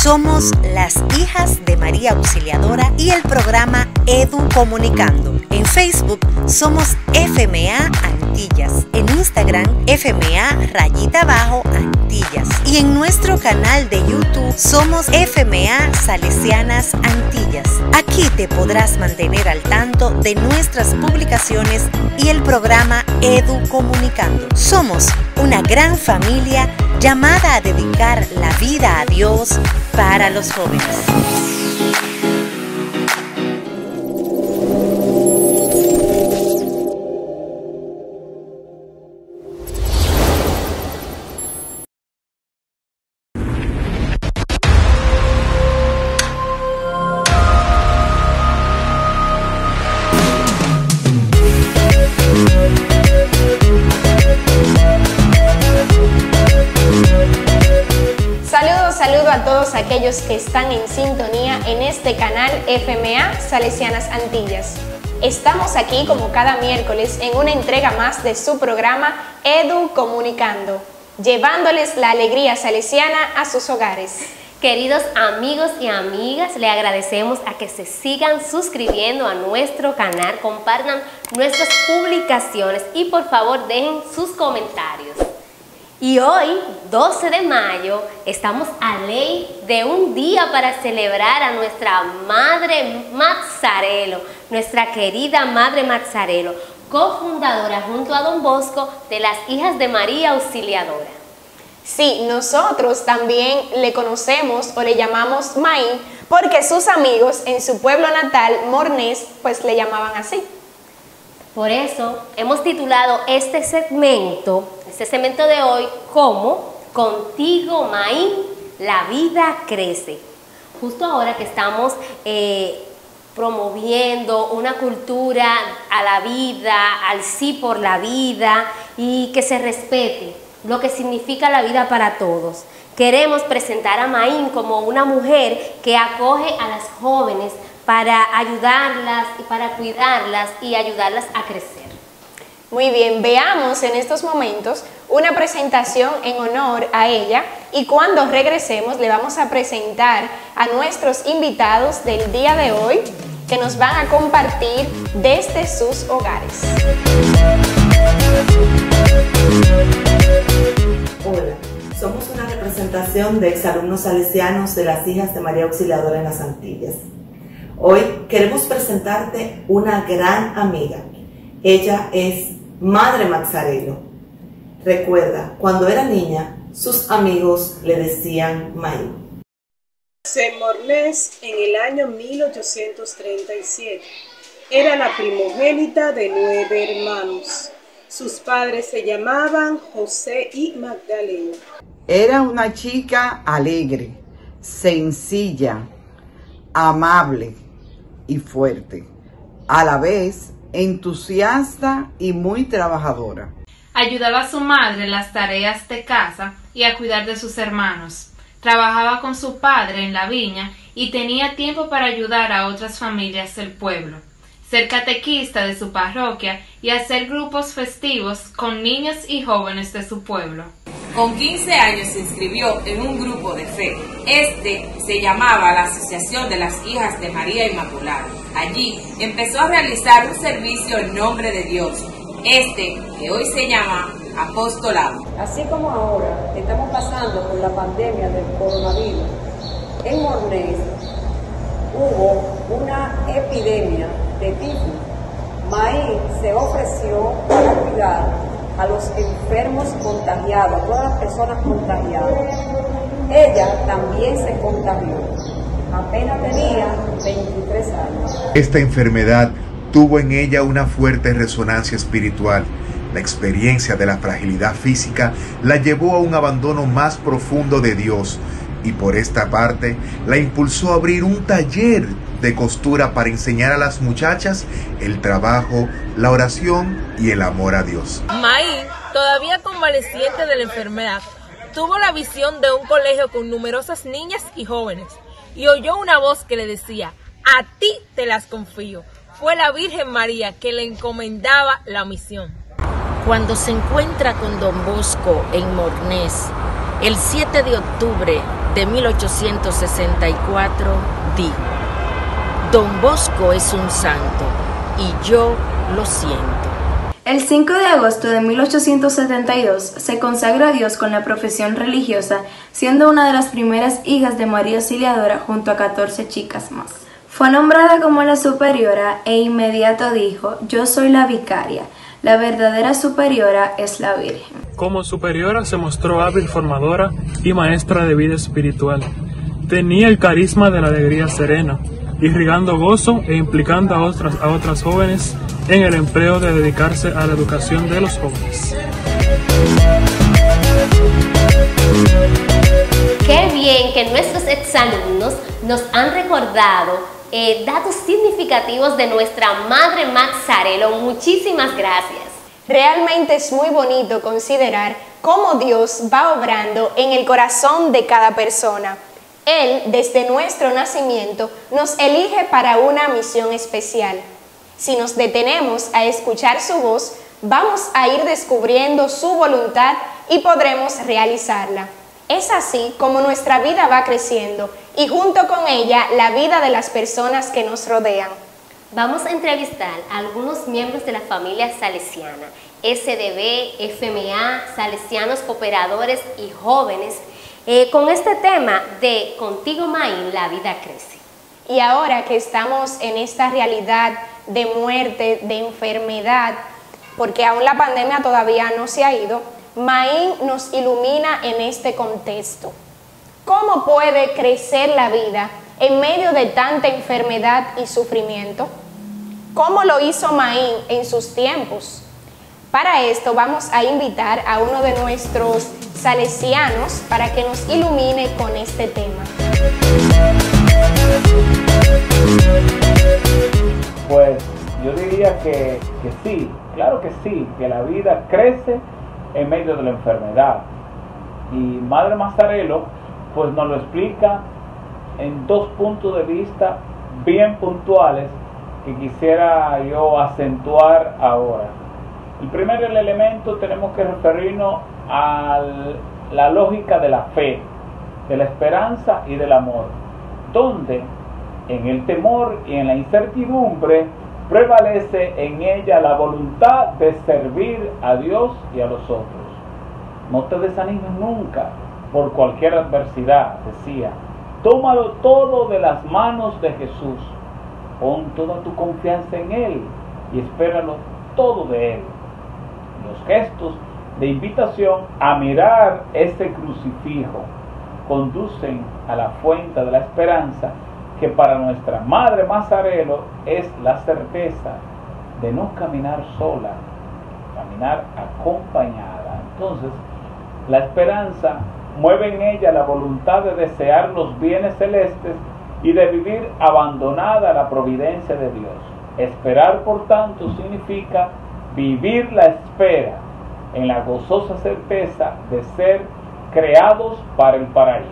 Somos las hijas de María Auxiliadora y el programa Edu Comunicando. En Facebook somos FMA Antillas, en Instagram FMA_Antillas y en nuestro canal de YouTube somos FMA Salesianas Antillas. Aquí te podrás mantener al tanto de nuestras publicaciones y el programa Edu Comunicando. Somos una gran familia llamada a dedicar la vida a Dios para los jóvenes. Saludo a todos aquellos que están en sintonía en este canal FMA Salesianas Antillas. Estamos aquí como cada miércoles en una entrega más de su programa Edu Comunicando, llevándoles la alegría salesiana a sus hogares. Queridos amigos y amigas, le agradecemos a que se sigan suscribiendo a nuestro canal, compartan nuestras publicaciones y por favor dejen sus comentarios. Y hoy, 12 de mayo, estamos a ley de un día para celebrar a nuestra Madre Mazzarello, nuestra querida Madre Mazzarello, cofundadora junto a Don Bosco de las Hijas de María Auxiliadora. Sí, nosotros también le conocemos o le llamamos Maín porque sus amigos en su pueblo natal, Mornés, pues le llamaban así. Por eso hemos titulado este segmento de hoy como Contigo, Maín, la vida crece. Justo ahora que estamos promoviendo una cultura a la vida, al sí por la vida y que se respete lo que significa la vida para todos. Queremos presentar a Maín como una mujer que acoge a las jóvenes para ayudarlas y para cuidarlas y ayudarlas a crecer. Muy bien, veamos en estos momentos una presentación en honor a ella y cuando regresemos le vamos a presentar a nuestros invitados del día de hoy que nos van a compartir desde sus hogares. Hola, somos una representación de exalumnos salesianos de las Hijas de María Auxiliadora en las Antillas. Hoy queremos presentarte una gran amiga. Ella es Madre Mazzarello. Recuerda, cuando era niña, sus amigos le decían Maín. En Mornés en el año 1837. Era la primogénita de 9 hermanos. Sus padres se llamaban José y Magdalena. Era una chica alegre, sencilla, amable y fuerte, a la vez entusiasta y muy trabajadora. Ayudaba a su madre en las tareas de casa y a cuidar de sus hermanos. Trabajaba con su padre en la viña y tenía tiempo para ayudar a otras familias del pueblo, ser catequista de su parroquia y hacer grupos festivos con niños y jóvenes de su pueblo. Con 15 años se inscribió en un grupo de fe. Este se llamaba la Asociación de las Hijas de María Inmaculada. Allí empezó a realizar un servicio en nombre de Dios, que hoy se llama apostolado. Así como ahora estamos pasando por la pandemia del coronavirus, en Mornés hubo una epidemia de tifus. Maín se ofreció para cuidar a los enfermos contagiados, a todas las personas contagiadas. Ella también se contagió. Apenas tenía 23 años. Esta enfermedad tuvo en ella una fuerte resonancia espiritual. La experiencia de la fragilidad física la llevó a un abandono más profundo de Dios y por esta parte la impulsó a abrir un taller de costura para enseñar a las muchachas el trabajo, la oración y el amor a Dios. Maín, todavía convaleciente de la enfermedad, tuvo la visión de un colegio con numerosas niñas y jóvenes y oyó una voz que le decía: a ti te las confío. Fue la Virgen María que le encomendaba la misión. Cuando se encuentra con Don Bosco en Mornés, el 7 de octubre de 1864 dijo: Don Bosco es un santo y yo lo siento. El 5 de agosto de 1872 se consagró a Dios con la profesión religiosa, siendo una de las primeras hijas de María Auxiliadora junto a 14 chicas más. Fue nombrada como la superiora e inmediato dijo: yo soy la vicaria, la verdadera superiora es la Virgen. Como superiora se mostró hábil formadora y maestra de vida espiritual. Tenía el carisma de la alegría serena, irrigando gozo e implicando a otras jóvenes en el empleo de dedicarse a la educación de los jóvenes. Qué bien que nuestros exalumnos nos han recordado datos significativos de nuestra Madre Mazzarello. Muchísimas gracias. Realmente es muy bonito considerar cómo Dios va obrando en el corazón de cada persona. Él, desde nuestro nacimiento, nos elige para una misión especial. Si nos detenemos a escuchar su voz, vamos a ir descubriendo su voluntad y podremos realizarla. Es así como nuestra vida va creciendo y junto con ella la vida de las personas que nos rodean. Vamos a entrevistar a algunos miembros de la familia salesiana, SDB, FMA, salesianos cooperadores y jóvenes, con este tema de Contigo Maín, la vida crece. Y ahora que estamos en esta realidad de muerte, de enfermedad, porque aún la pandemia todavía no se ha ido, Maín nos ilumina en este contexto. ¿Cómo puede crecer la vida en medio de tanta enfermedad y sufrimiento? ¿Cómo lo hizo Maín en sus tiempos? Para esto vamos a invitar a uno de nuestros salesianos para que nos ilumine con este tema. Pues yo diría que sí, claro que sí, que la vida crece en medio de la enfermedad. Y Madre Mazzarello pues nos lo explica en dos puntos de vista bien puntuales que quisiera yo acentuar ahora. El primer elemento tenemos que referirnos a la lógica de la fe, de la esperanza y del amor, donde en el temor y en la incertidumbre prevalece en ella la voluntad de servir a Dios y a los otros. No te desanimes nunca por cualquier adversidad, decía. Tómalo todo de las manos de Jesús. Pon toda tu confianza en Él y espéralo todo de Él. Los gestos de invitación a mirar ese crucifijo conducen a la fuente de la esperanza, que para nuestra Madre Mazzarello es la certeza de no caminar sola, caminar acompañada. Entonces, la esperanza mueve en ella la voluntad de desear los bienes celestes y de vivir abandonada a la providencia de Dios. Esperar, por tanto, significa vivir la espera en la gozosa certeza de ser creados para el paraíso.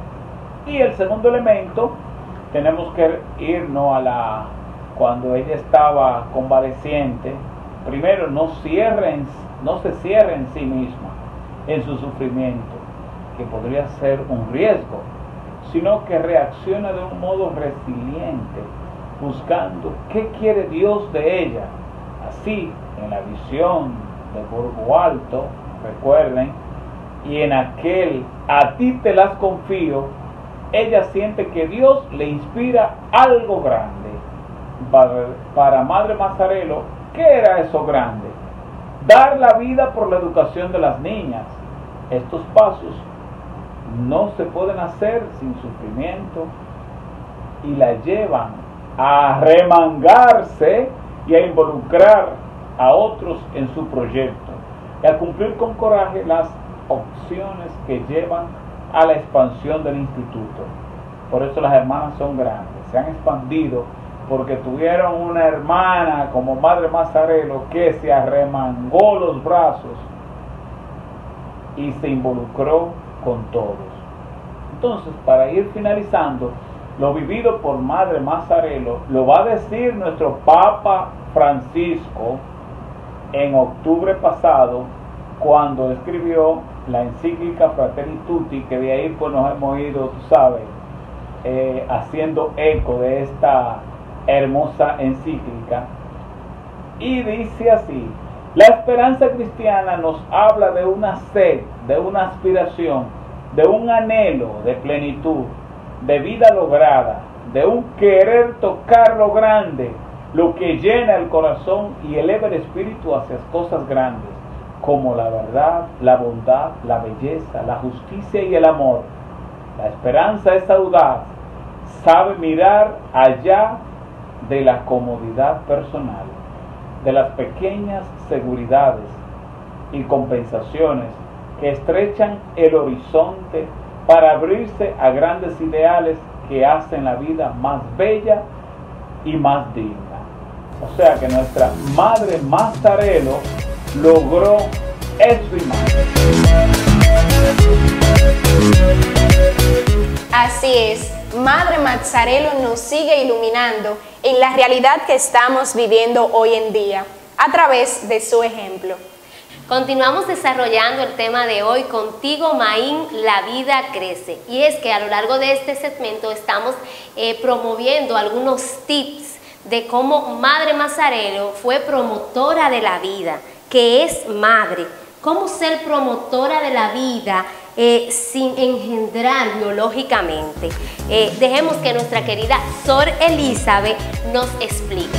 Y el segundo elemento, tenemos que irnos a cuando ella estaba convaleciente. Primero, no se cierre en sí misma, en su sufrimiento, que podría ser un riesgo, sino que reacciona de un modo resiliente, buscando qué quiere Dios de ella. Así, en la visión de Burgo Alto, recuerden, y en aquel a ti te las confío, ella siente que Dios le inspira algo grande. Para Madre Mazzarello, ¿qué era eso grande? Dar la vida por la educación de las niñas. Estos pasos no se pueden hacer sin sufrimiento y la llevan a remangarse y a involucrar a otros en su proyecto y a cumplir con coraje las opciones que llevan a la expansión del instituto. Por eso las hermanas son grandes, se han expandido porque tuvieron una hermana como Madre Mazzarello que se arremangó los brazos y se involucró con todos. Entonces, para ir finalizando, lo vivido por Madre Mazzarello lo va a decir nuestro Papa Francisco en octubre pasado, cuando escribió la encíclica Fratelli Tutti, que de ahí pues nos hemos ido, tú sabes, haciendo eco de esta hermosa encíclica, y dice así: la esperanza cristiana nos habla de una sed, de una aspiración, de un anhelo de plenitud, de vida lograda, de un querer tocar lo grande, lo que llena el corazón y eleva el espíritu hacia cosas grandes, como la verdad, la bondad, la belleza, la justicia y el amor. La esperanza es audaz, sabe mirar allá de la comodidad personal, de las pequeñas seguridades y compensaciones que estrechan el horizonte para abrirse a grandes ideales que hacen la vida más bella y más digna. O sea que nuestra Madre Mazzarello logró eso y más. Así es, Madre Mazzarello nos sigue iluminando en la realidad que estamos viviendo hoy en día, a través de su ejemplo. Continuamos desarrollando el tema de hoy, contigo Maín, la vida crece. Y es que a lo largo de este segmento estamos promoviendo algunos tips de cómo Madre Mazzarello fue promotora de la vida, que es madre. Cómo ser promotora de la vida sin engendrar biológicamente. Dejemos que nuestra querida Sor Elizabeth nos explique.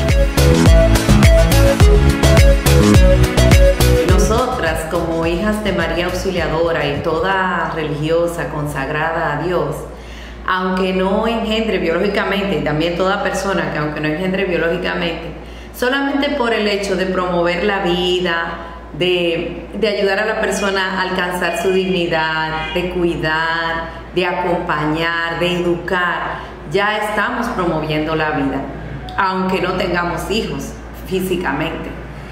Nosotras, como hijas de María Auxiliadora y toda religiosa consagrada a Dios, aunque no engendre biológicamente, y también toda persona que aunque no engendre biológicamente, solamente por el hecho de promover la vida, de ayudar a la persona a alcanzar su dignidad, de cuidar, de acompañar, de educar, ya estamos promoviendo la vida, aunque no tengamos hijos físicamente.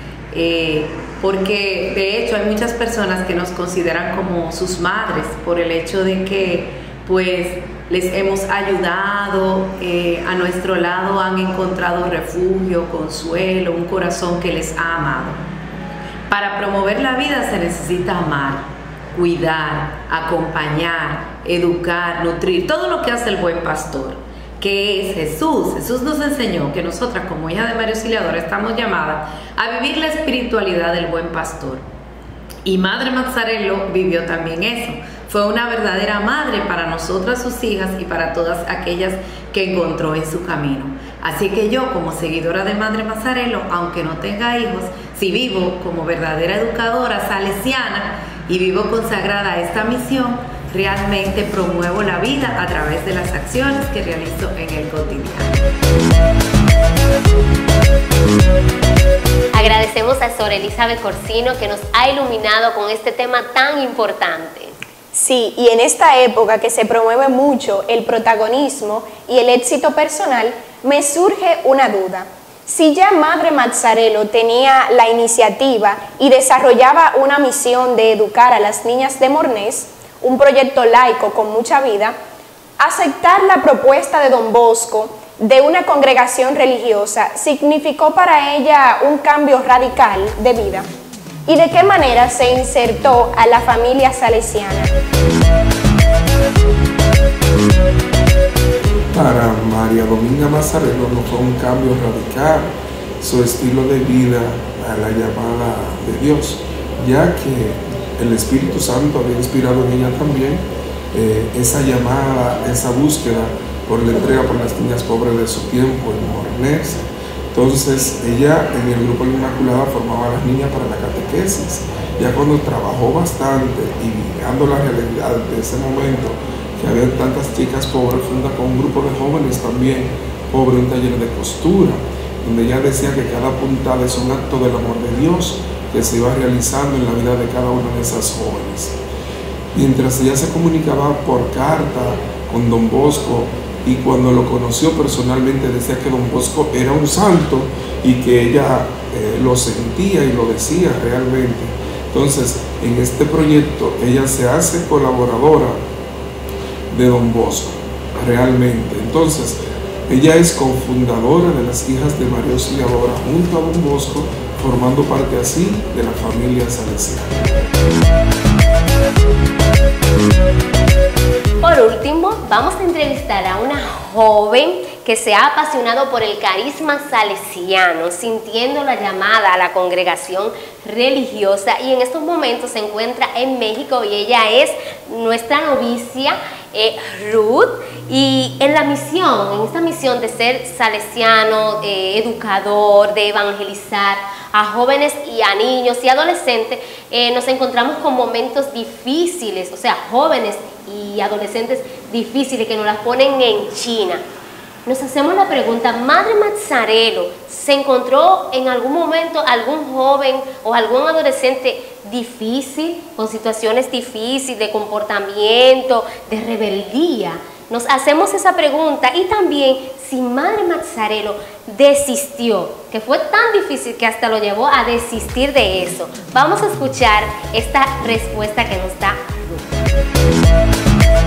Porque de hecho hay muchas personas que nos consideran como sus madres por el hecho de que pues les hemos ayudado, a nuestro lado han encontrado refugio, consuelo, un corazón que les ha amado. Para promover la vida se necesita amar, cuidar, acompañar, educar, nutrir, todo lo que hace el buen pastor, que es Jesús. Jesús nos enseñó que nosotras como hijas de María Auxiliadora estamos llamadas a vivir la espiritualidad del buen pastor. Y Madre Mazzarello vivió también eso. Fue una verdadera madre para nosotras, sus hijas, y para todas aquellas que encontró en su camino. Así que yo, como seguidora de Madre Mazzarello, aunque no tenga hijos, si vivo como verdadera educadora salesiana y vivo consagrada a esta misión, realmente promuevo la vida a través de las acciones que realizo en el cotidiano. Agradecemos a Sor Elizabeth Corsino que nos ha iluminado con este tema tan importante. Sí, y en esta época que se promueve mucho el protagonismo y el éxito personal, me surge una duda. Si ya Madre Mazzarello tenía la iniciativa y desarrollaba una misión de educar a las niñas de Mornés, un proyecto laico con mucha vida, aceptar la propuesta de Don Bosco de una congregación religiosa significó para ella un cambio radical de vida. ¿Y de qué manera se insertó a la familia salesiana? Para María Dominga Mazzarello no fue un cambio radical su estilo de vida a la llamada de Dios, ya que el Espíritu Santo había inspirado en ella también esa llamada, esa búsqueda por la entrega por las niñas pobres de su tiempo en Mornés. Entonces ella en el grupo de la Inmaculada formaba a las niñas para la catequesis. Ya cuando trabajó bastante y mirando la realidad de ese momento, que había tantas chicas pobres, funda con un grupo de jóvenes también pobres un taller de costura, donde ella decía que cada puntada es un acto del amor de Dios que se iba realizando en la vida de cada una de esas jóvenes. Mientras ella se comunicaba por carta con Don Bosco, y cuando lo conoció personalmente decía que Don Bosco era un santo y que ella lo sentía y lo decía realmente. Entonces, en este proyecto ella se hace colaboradora de Don Bosco, realmente. Entonces, ella es cofundadora de las Hijas de María Auxiliadora junto a Don Bosco, formando parte así de la familia salesiana. Por último, vamos a entrevistar a una joven que se ha apasionado por el carisma salesiano, sintiendo la llamada a la congregación religiosa, y en estos momentos se encuentra en México, y ella es nuestra novicia Ruth, y en esta misión de ser salesiano, educador, de evangelizar a jóvenes y a niños y adolescentes, nos encontramos con momentos difíciles, o sea, jóvenes y adolescentes difíciles que nos las ponen en China. Nos hacemos la pregunta, Madre Mazzarello, ¿se encontró en algún momento algún joven o algún adolescente difícil, con situaciones difíciles de comportamiento, de rebeldía? Nos hacemos esa pregunta, y también si Madre Mazzarello desistió, que fue tan difícil que hasta lo llevó a desistir de eso. Vamos a escuchar esta respuesta que nos da Ruth.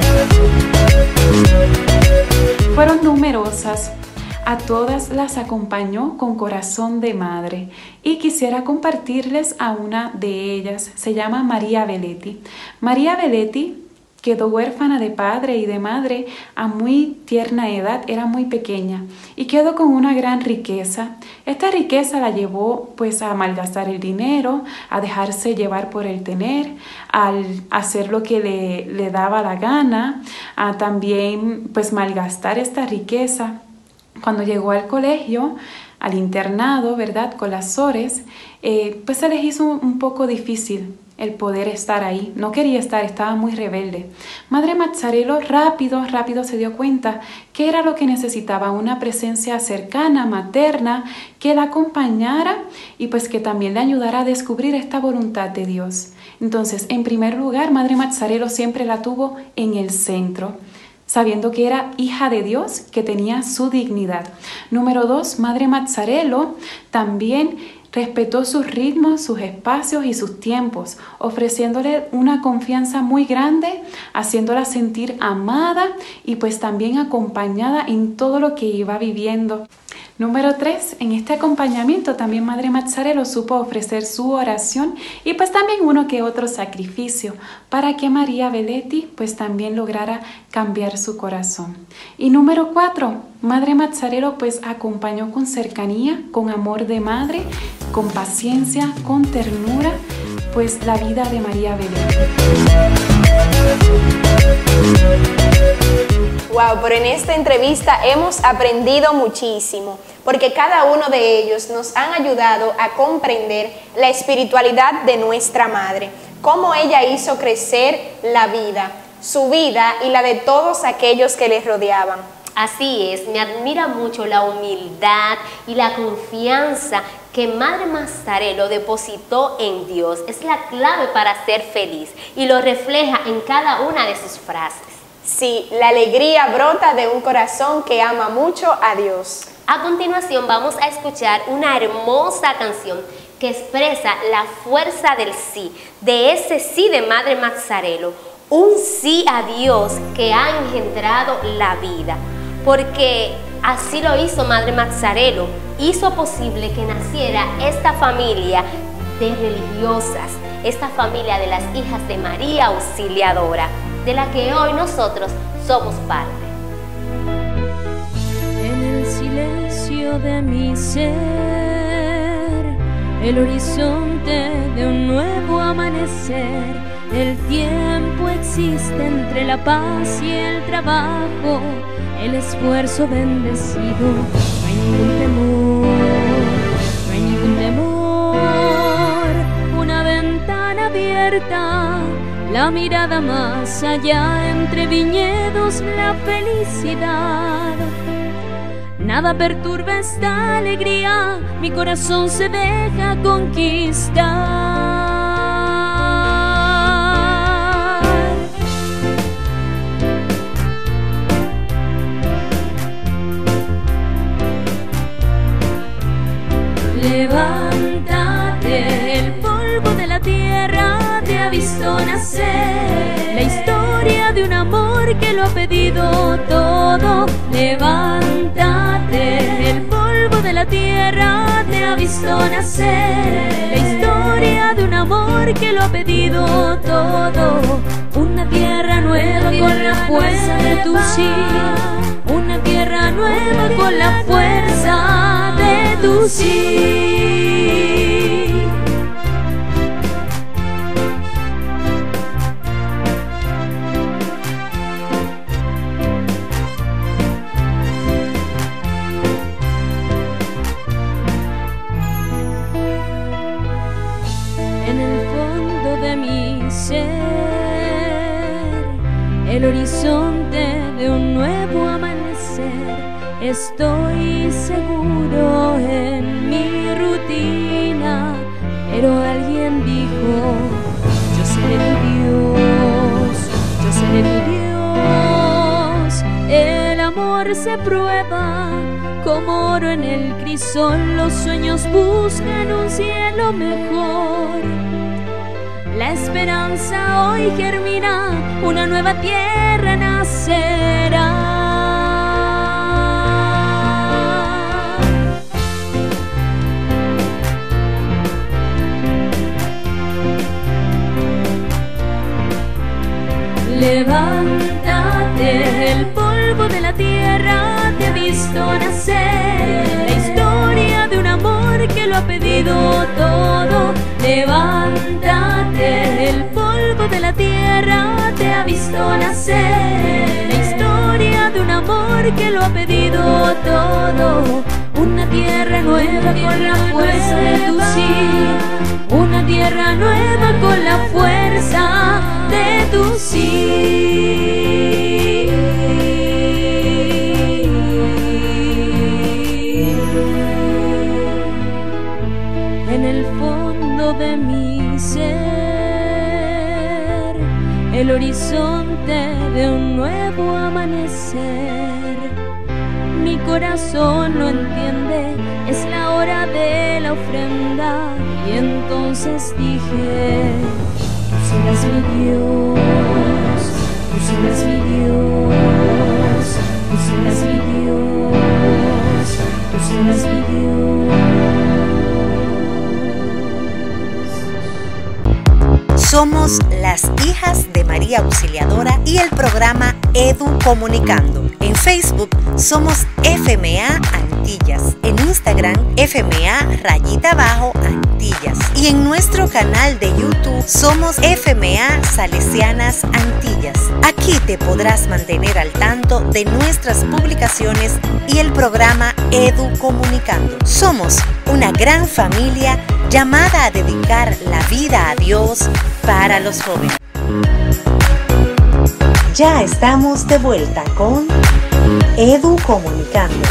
Fueron numerosas, a todas las acompañó con corazón de madre, y quisiera compartirles a una de ellas. Se llama María Belletti. María Belletti quedó huérfana de padre y de madre a muy tierna edad, era muy pequeña, y quedó con una gran riqueza. Esta riqueza la llevó pues a malgastar el dinero, a dejarse llevar por el tener, al hacer lo que le daba la gana, a también pues malgastar esta riqueza. Cuando llegó al colegio, al internado, ¿verdad?, con las Sores, pues se les hizo un poco difícil el poder estar ahí. No quería estar, estaba muy rebelde. Madre Mazzarello rápido se dio cuenta que era lo que necesitaba, una presencia cercana, materna, que la acompañara y pues que también le ayudara a descubrir esta voluntad de Dios. Entonces, en primer lugar, Madre Mazzarello siempre la tuvo en el centro, sabiendo que era hija de Dios, que tenía su dignidad. Número 2, Madre Mazzarello también respetó sus ritmos, sus espacios y sus tiempos, ofreciéndole una confianza muy grande, haciéndola sentir amada y pues también acompañada en todo lo que iba viviendo. Número 3, en este acompañamiento también Madre Mazzarello supo ofrecer su oración y pues también uno que otro sacrificio para que María Belletti pues también lograra cambiar su corazón. Y número 4, Madre Mazzarello pues acompañó con cercanía, con amor de madre, con paciencia, con ternura, pues la vida de María Belletti. Wow, pero en esta entrevista hemos aprendido muchísimo, porque cada uno de ellos nos han ayudado a comprender la espiritualidad de nuestra madre, cómo ella hizo crecer la vida, su vida y la de todos aquellos que les rodeaban. Así es, me admira mucho la humildad y la confianza que Madre Mazzarello depositó en Dios. Es la clave para ser feliz y lo refleja en cada una de sus frases. Sí, la alegría brota de un corazón que ama mucho a Dios. A continuación vamos a escuchar una hermosa canción que expresa la fuerza del sí, de ese sí de Madre Mazzarello, un sí a Dios que ha engendrado la vida, porque así lo hizo Madre Mazzarello, hizo posible que naciera esta familia de religiosas, esta familia de las hijas de María Auxiliadora, de la que hoy nosotros somos parte. En el silencio de mi ser, el horizonte de un nuevo amanecer, el tiempo existe entre la paz y el trabajo, el esfuerzo bendecido. No hay ningún temor, no hay ningún temor, una ventana abierta, la mirada más allá, entre viñedos la felicidad. Nada perturba esta alegría, mi corazón se deja conquistar. Levántate, el polvo de la tierra te ha visto nacer, la historia de un amor que lo ha pedido todo. Levántate, el polvo de la tierra te ha visto nacer, la historia de un amor que lo ha pedido aprendido todo. Una tierra nueva con la fuerza de tu sí. Una tierra nueva con la fuerza de tu sí. En el fondo de mi ser, el horizonte de un nuevo amanecer. Estoy seguro en mi rutina, pero alguien dijo: yo seré tu Dios, yo seré tu Dios. El amor se prueba como oro en el crisol. Los sueños buscan un cielo mejor. La esperanza hoy germina, una nueva tierra nacerá. Levántate, el polvo de la tierra te ha visto nacer. La historia de un amor que lo ha pedido todo. Levántate, el polvo de la tierra te ha visto nacer. La historia de un amor que lo ha pedido todo. Una tierra nueva con la fuerza de tu sí. Una tierra nueva con la fuerza de tu sí. En el fondo de mi ser, el horizonte de un nuevo amanecer. Mi corazón no entiende, es la hora de la ofrenda. Y entonces dije: tú serás mi Dios, tú serás mi Dios, tú serás mi Dios, tú serás mi Dios. Somos las hijas de María Auxiliadora y el programa Edu Comunicando. En Facebook somos FMA Antillas, en Instagram FMA_Antillas y en nuestro canal de YouTube somos FMA Salesianas Antillas. Aquí te podrás mantener al tanto de nuestras publicaciones y el programa Edu Comunicando. Somos una gran familia llamada a dedicar la vida a Dios para los jóvenes. Ya estamos de vuelta con Edu Comunicando.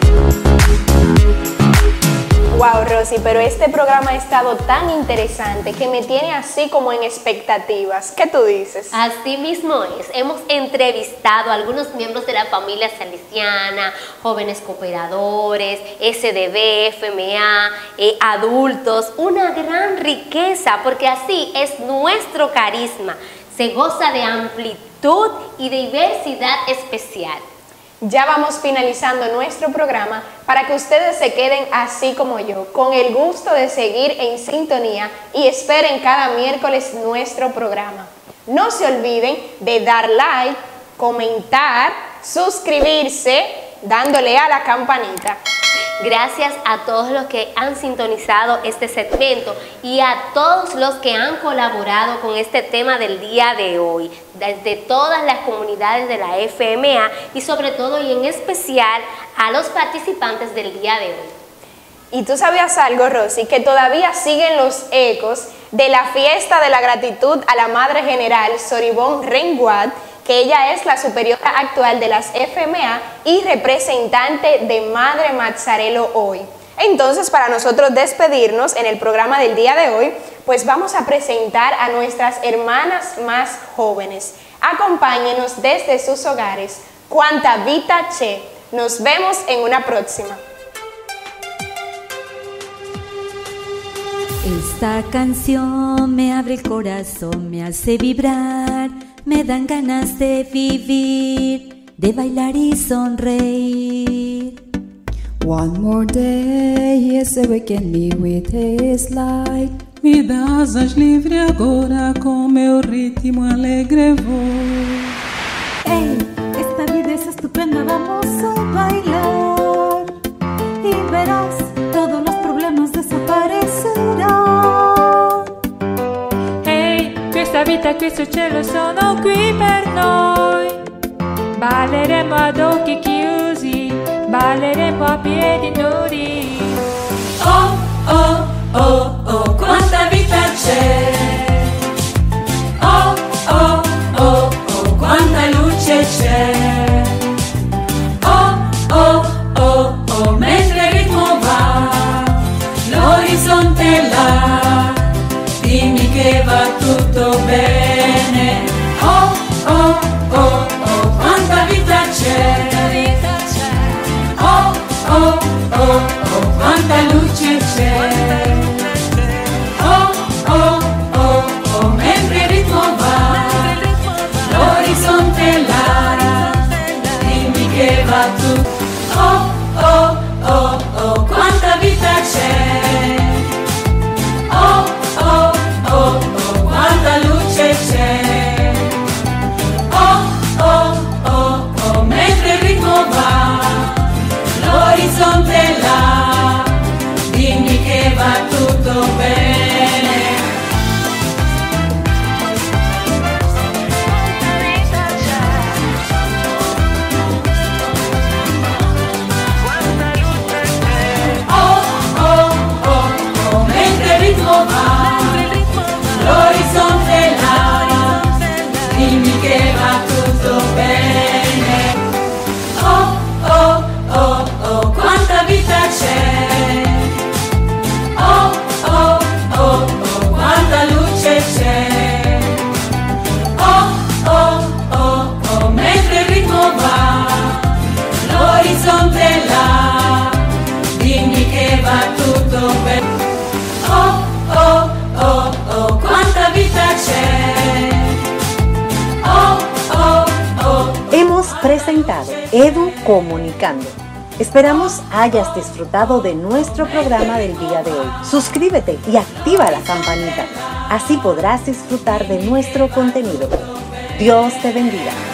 Wow, Rosy, pero este programa ha estado tan interesante que me tiene así como en expectativas. ¿Qué tú dices? Así mismo es. Hemos entrevistado a algunos miembros de la familia salesiana, jóvenes cooperadores, SDB, FMA, adultos. Una gran riqueza, porque así es nuestro carisma. Se goza de amplitud y diversidad especial. Ya vamos finalizando nuestro programa para que ustedes se queden así como yo, con el gusto de seguir en sintonía y esperen cada miércoles nuestro programa. No se olviden de dar like, comentar, suscribirse, dándole a la campanita. Gracias a todos los que han sintonizado este segmento y a todos los que han colaborado con este tema del día de hoy, desde todas las comunidades de la FMA y sobre todo y en especial a los participantes del día de hoy. ¿Y tú sabías algo, Rosy? Que todavía siguen los ecos de la fiesta de la gratitud a la Madre General Soribón Renguat, que ella es la superiora actual de las FMA y representante de Madre Mazzarello hoy. Entonces, para nosotros despedirnos en el programa del día de hoy, pues vamos a presentar a nuestras hermanas más jóvenes. Acompáñenos desde sus hogares. Cuanta vita che. Nos vemos en una próxima. Esta canción me abre el corazón, me hace vibrar, me dan ganas de vivir, de bailar y sonreír. One more day, He has awakened me with His light. Me das as livre agora, com meu ritmo alegre vou. Hey, esta vida es estupenda, vamos a bailar y verás, todos los problemas desaparecerán. Hey, questa vita e questo cielo sono qui per noi. Balleremo ad occhi chiusi, balleremo a piedi nudi. Oh, oh, oh, oh, quanta vita c'è. Oh, oh, oh, oh, quanta luce c'è. Oh, oh, oh, oh, mentre il ritmo va, l'orizzonte è là, dimmi che va tutto bene. Oh, oh, oh, oh, quanta vita c'è. Oh, oh, oh, oh, quanta luce c'è. Oh, oh, oh, oh, mentre il ritmo va, l'orizzonte è là, dimmi che va tutto. Oh, oh, oh, oh, quanta vita c'è. Oh, oh, oh, oh, quanta luce c'è. Oh, oh, oh, oh, mentre il ritmo va, l'orizzonte è là, dimmi che va tutto bene. Oh, oh, oh, oh, mentre il ritmo va, l'orizzonte è là, dimmi che va tutto bene. Oh, oh, oh, oh, quanta vita c'è. Oh, oh, oh, oh, quanta luce c'è. Oh, oh, oh, oh, mentre il ritmo va, l'orizzonte è là, dimmi che va tutto bene. Oh, oh, oh, oh, quanta vita c'è. Oh, oh, oh. Hemos presentado Edu Comunicando. Esperamos hayas disfrutado de nuestro programa del día de hoy. Suscríbete y activa la campanita. Así podrás disfrutar de nuestro contenido. Dios te bendiga.